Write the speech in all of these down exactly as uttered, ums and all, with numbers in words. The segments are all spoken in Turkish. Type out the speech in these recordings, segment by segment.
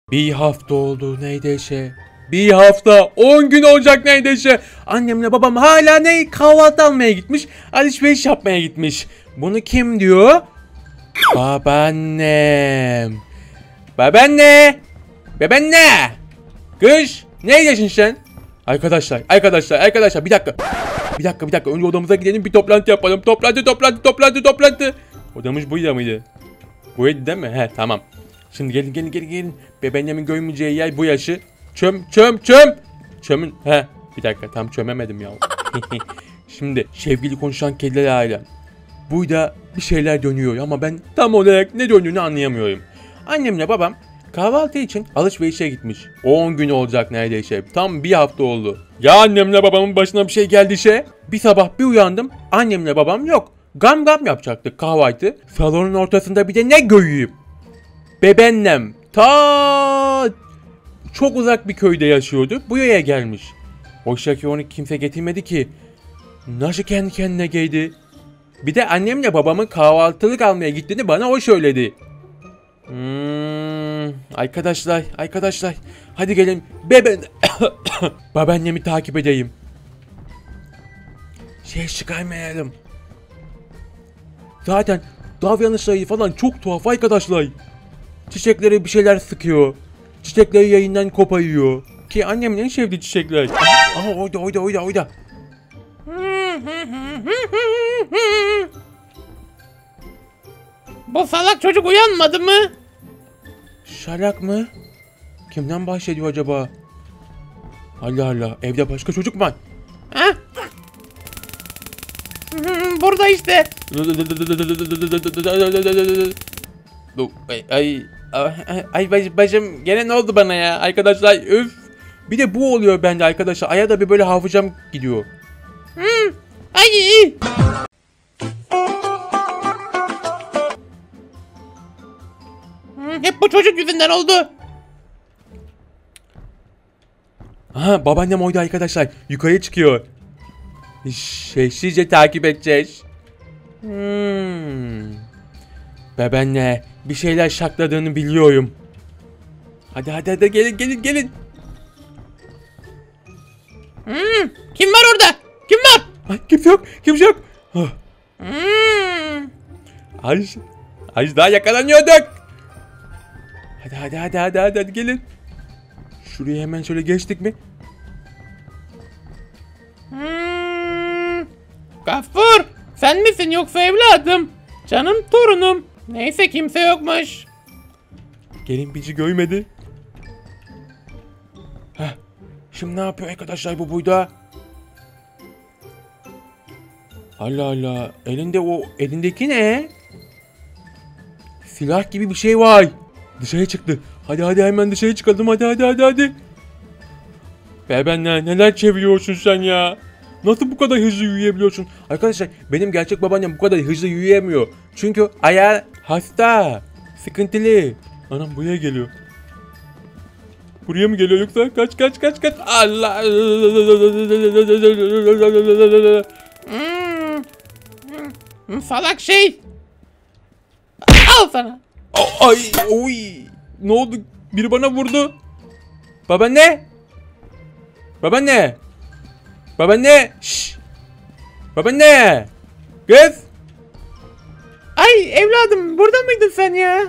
Bir hafta oldu neredeyse. Bir hafta on gün olacak neredeyse. Annemle babam hala ne kahvaltı almaya gitmiş. Alışveriş yapmaya gitmiş. Bunu kim diyor? Babaannem. Babaanne. Babaanne. Kız ne diyorsun sen? Arkadaşlar arkadaşlar arkadaşlar bir dakika. Bir dakika bir dakika önce odamıza gidelim bir toplantı yapalım. Toplantı toplantı toplantı toplantı. Odamız buydu mıydı? Buydu değil mi? He tamam. Şimdi gelin gelin gelin gelin. Babaannemin görmeyeceği yer bu yaşı. Çöm çöm çöm. Çömün he bir dakika tam çömemedim ya. Şimdi sevgili konuşan kediler ailem. Burada bir şeyler dönüyor ama ben tam olarak ne döndüğünü anlayamıyorum. Annemle babam kahvaltı için alışverişe gitmiş. on gün olacak neredeyse. Tam bir hafta oldu. Ya annemle babamın başına bir şey geldiyse? Bir sabah bir uyandım. Annemle babam yok. Gam gam yapacaktık kahvaltı. Salonun ortasında bir de ne göreyim? Bebennem ta çok uzak bir köyde yaşıyordu. Buraya gelmiş. Oysa ki onu kimse getirmedi ki. Nasıl kendi kendine geldi? Bir de annemle babamın kahvaltılık almaya gittiğini bana o söyledi. Hmm, arkadaşlar, arkadaşlar. Hadi gelin. Beben... Babaannemi takip edeyim. Şey çıkarmayalım. Zaten davranışları falan çok tuhaf arkadaşlar. Çiçeklere bir şeyler sıkıyor. Çiçekleri yayından koparıyor. Ki annemin en sevdiği çiçekler. Aha oyda oyda oyda oyda. Bu salak çocuk uyanmadı mı? Şalak mı? Kimden bahsediyor acaba? Allah Allah, evde başka çocuk mu var? Ha? Burada işte. Ay ay ay başım gene ne oldu bana ya arkadaşlar üf. Bir de bu oluyor bende arkadaşlar. Aya da bir böyle hafızam gidiyor. Hmm. Ay. Hep bu çocuk yüzünden oldu. Aha babaannem oydu arkadaşlar. Yukarı çıkıyor. Sessizce takip edeceğiz. Hmm. Babaanne bir şeyler şakladığını biliyorum. Hadi hadi hadi gelin gelin gelin. Hmm. Kim var orada? Kim var? Ay kimse yok kimse yok. Hmm. Ay, ay daha yakalanıyorduk. Hadi hadi hadi hadi hadi hadi gelin. Şuraya hemen şöyle geçtik mi? Hmm. Gaffur, sen misin yoksa evladım? Canım torunum. Neyse kimse yokmuş. Gelin bizi görmedi. Heh. Şimdi ne yapıyor arkadaşlar bu buyda? Allah Allah. Elinde o elindeki ne? Silah gibi bir şey var. Dışarı çıktı. Hadi hadi hemen dışarı çıkalım. Hadi hadi hadi hadi. Bebenler neler çeviriyorsun sen ya? Nasıl bu kadar hızlı yürüyebiliyorsun? Arkadaşlar benim gerçek babaannem bu kadar hızlı yürüyemiyor. Çünkü ayağı hasta. Sıkıntılı. Anam buraya geliyor. Buraya mı geliyor yoksa? Kaç kaç kaç kaç. Allah. Hmm. Hmm. Salak şey. Al sana. Ay oy. Ne oldu? Biri bana vurdu. Babaanne. Babaanne. Babaanne. Şşş. Babaanne. Kız. Ay evladım burada mıydın sen ya?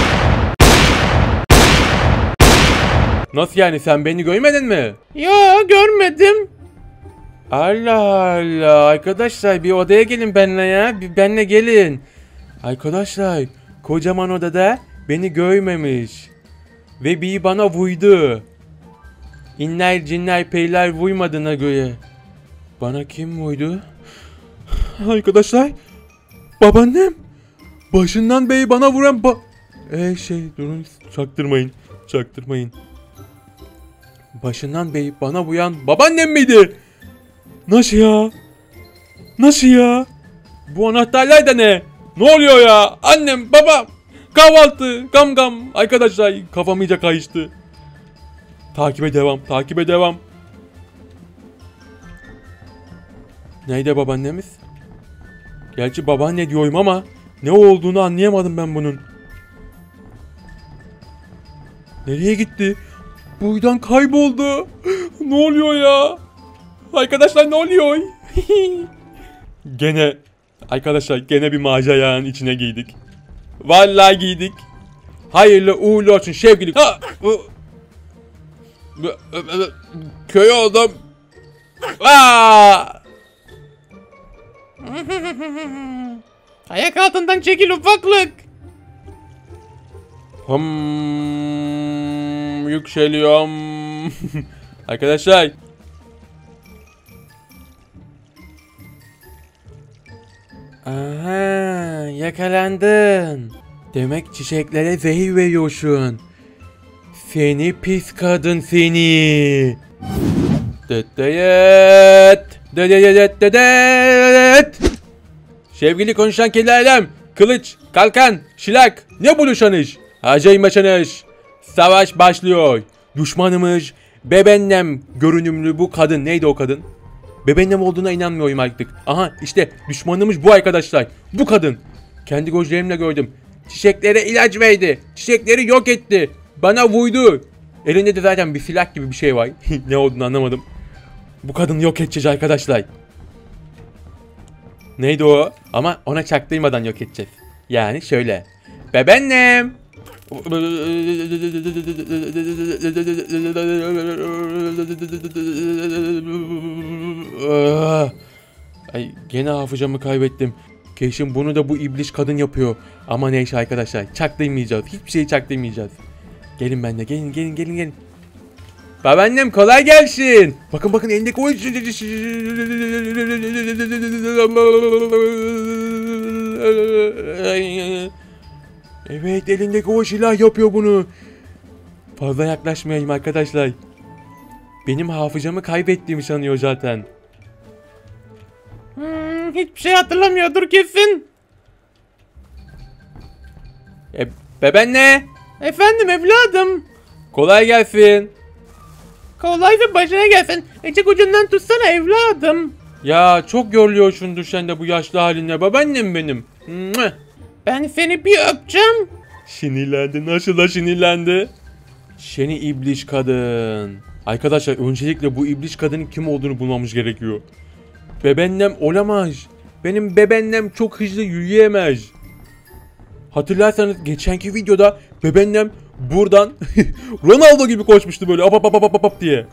Nasıl yani sen beni görmedin mi? Yo görmedim. Allah Allah arkadaşlar bir odaya gelin benimle ya. Bir benimle gelin. Arkadaşlar kocaman odada beni görmemiş. Ve bir bana vurdu. İnler cinler peyler vurmadığına göre. Bana kim vurdu? Arkadaşlar. Babaannem. Başından beri bana vuran ba... Eee şey durun çaktırmayın. Çaktırmayın. Başından beri bana vuran babaannem miydi? Nasıl ya? Nasıl ya? Bu anahtarlar da ne? Ne oluyor ya? Annem, babam, kahvaltı, gam gam. Arkadaşlar kafam iyice kayıştı. Takibe devam, takibe devam. Neydi babaannemiz? Gerçi babaanne diyorum ama ne olduğunu anlayamadım ben bunun. Nereye gitti? Buradan kayboldu. Ne oluyor ya? Arkadaşlar ne oluyor? Gene arkadaşlar gene bir maceranın içine giydik. Vallahi giydik. Hayırlı uğurlu olsun sevgili. Ha! Köy oldum. Aa! Ayak altından çekil ufaklık. Hmm, yükseliyorum. Arkadaşlar. Aha, yakalandın. Demek çiçeklere zehir veriyorsun. Seni pis kadın seni. Dıt dıt dıt. Sevgili konuşan kedi alem, kılıç, kalkan, şilak, ne buluşanış? Acaymaşanış. Savaş başlıyor. Düşmanımız bebennem görünümlü bu kadın. Neydi o kadın? Bebennem olduğuna inanmıyorum artık. Aha işte düşmanımız bu arkadaşlar. Bu kadın. Kendi gözlerimle gördüm. Çiçeklere ilaç verdi. Çiçekleri yok etti. Bana vurdu. Elinde de zaten bir silah gibi bir şey var. Ne olduğunu anlamadım. Bu kadını yok edeceğiz arkadaşlar. Neydi o? Ama ona çaktırmadan yok edeceğiz. Yani şöyle. Bebennem. Ay gene hafızamı kaybettim. Keşim bunu da bu iblis kadın yapıyor. Ama neyse arkadaşlar, çaktırmayacağız. Hiçbir şeyi çaktırmayacağız. Gelin benimle, gelin gelin gelin gelin. Babaannem kolay gelsin. Bakın bakın elindeki o... Evet, elindeki o silah yapıyor bunu. Fazla yaklaşmayayım arkadaşlar. Benim hafızamı kaybettiğimi sanıyor zaten. Hmm, hiçbir şey hatırlamıyordur kesin. E, bebenle. Efendim evladım. Kolay gelsin. Kolaysa başına gelsin. Ecek ucundan tutsana evladım. Ya çok yoruluyorsundur sen de bu yaşlı halinle, babaannem benim. Ben seni bir öpeceğim. Sinirlendi, nasıl da sinirlendi. Seni iblis kadın. Arkadaşlar öncelikle bu iblis kadının kim olduğunu bulmamız gerekiyor. Bebennem olamaz. Benim bebennem çok hızlı yürüyemez. Hatırlarsanız geçenki videoda bebennem buradan Ronaldo gibi koşmuştu böyle ap ap ap ap ap diye.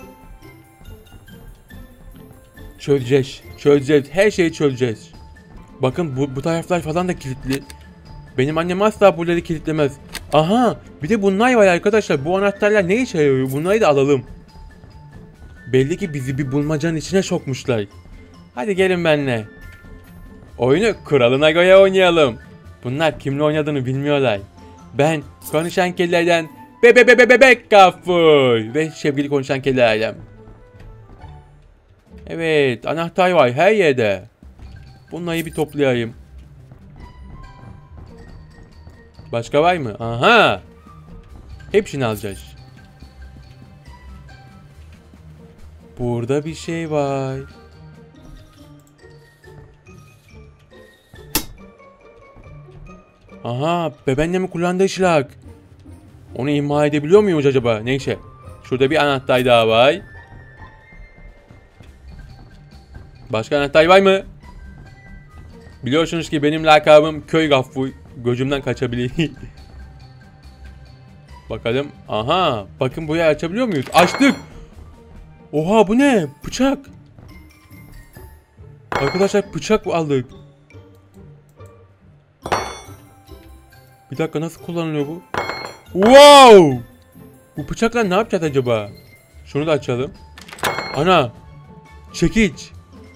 Çözeceğiz. Çözeceğiz. Her şeyi çözeceğiz. Bakın bu, bu taraflar falan da kilitli. Benim annem asla buraları kilitlemez. Aha, bir de bunlar var arkadaşlar. Bu anahtarlar ne işe yarıyor? Bunları da alalım. Belli ki bizi bir bulmacanın içine sokmuşlar. Hadi gelin benimle. Oyunu kuralına göre oynayalım. Bunlar kimle oynadığını bilmiyorlar. Ben konuşan kedilerden bebe bebe bebek Gaffur ve sevgili konuşan kediler ailem. Evet, anahtar var her yerde. Bunları bir toplayayım. Başka var mı? Aha. Hepsini alacağız. Burada bir şey var. Aha, bebenle mi kullandığı silah? Onu imha edebiliyor muyuz acaba? Neyse. Şurada bir anahtar daha var. Başka anahtar var mı? Biliyorsunuz ki benim lakabım Köy Gaffur. Gözümden kaçabilir. Bakalım. Aha. Bakın burayı açabiliyor muyuz? Açtık. Oha bu ne? Bıçak. Arkadaşlar bıçak aldık. Bir dakika, nasıl kullanılıyor bu? Wow! Bu bıçakla ne yapacağız acaba? Şunu da açalım. Ana! Çekiç.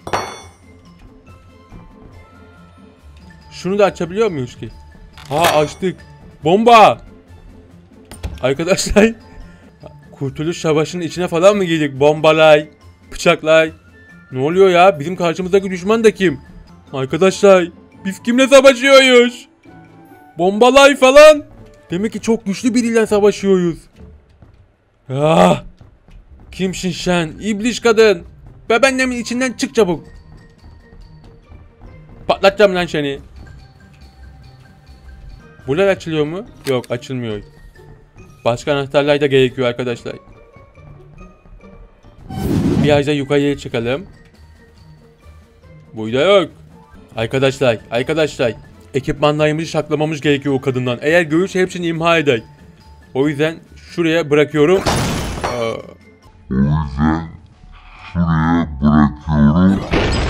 Şunu da açabiliyor muyuz ki? Ha, açtık. Bomba! Arkadaşlar Kurtuluş Savaşı'nın içine falan mı girdik? Bombalay, bıçaklay. Ne oluyor ya? Bizim karşımızdaki düşman da kim? Arkadaşlar biz kimle savaşıyoruz? Bombalay falan. Demek ki çok güçlü biriyle savaşıyoruz. Ah! Kimsin sen? İblis kadın. Bebenlemin içinden çık çabuk. Patlatacağım lan seni. Buralar açılıyor mu? Yok, açılmıyor. Başka anahtarlar da gerekiyor arkadaşlar. Biraz da yukarıya çıkalım. Burada yok. Arkadaşlar, arkadaşlar. Ekipmanlarımızı saklamamız gerekiyor o kadından. Eğer görürse hepsini imha eder. O yüzden şuraya bırakıyorum. Aa, O yüzden şuraya bırakıyorum.